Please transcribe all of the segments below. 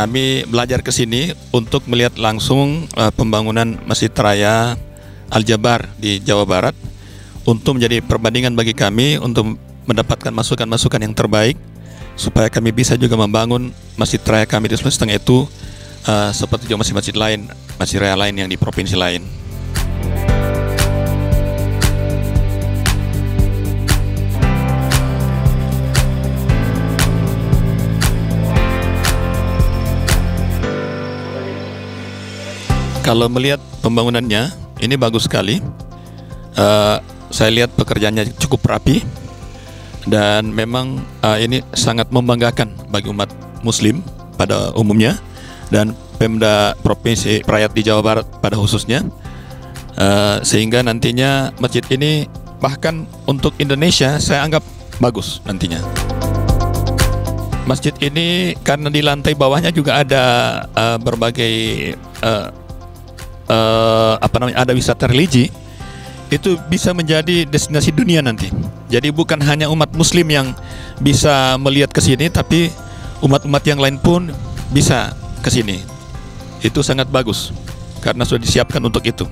kami belajar ke sini untuk melihat langsung pembangunan Masjid Raya Al-Jabar di Jawa Barat, untuk menjadi perbandingan bagi kami untuk mendapatkan masukan-masukan yang terbaik supaya kami bisa juga membangun Masjid Raya kami di Sulawesi Tengah itu seperti juga masjid-masjid lain, masjid raya lain yang di provinsi lain. Kalau melihat pembangunannya, ini bagus sekali. Saya lihat pekerjaannya cukup rapi dan memang ini sangat membanggakan bagi umat Muslim pada umumnya dan Pemda Provinsi Rakyat di Jawa Barat pada khususnya, sehingga nantinya masjid ini bahkan untuk Indonesia saya anggap bagus nantinya. Masjid ini karena di lantai bawahnya juga ada berbagai ada wisata religi, itu bisa menjadi destinasi dunia nanti. Jadi bukan hanya umat Muslim yang bisa melihat ke sini, tapi umat-umat yang lain pun bisa ke sini. Itu sangat bagus karena sudah disiapkan untuk itu.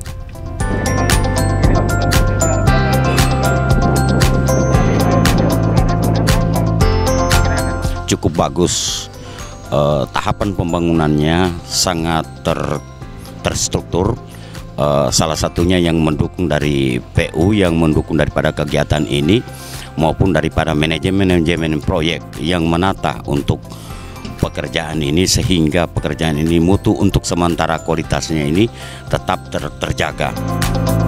Cukup bagus, tahapan pembangunannya sangat terstruktur. Salah satunya yang mendukung dari PU, yang mendukung daripada kegiatan ini, maupun daripada manajemen proyek yang menata untuk pekerjaan ini, sehingga pekerjaan ini mutu untuk sementara kualitasnya ini tetap terjaga.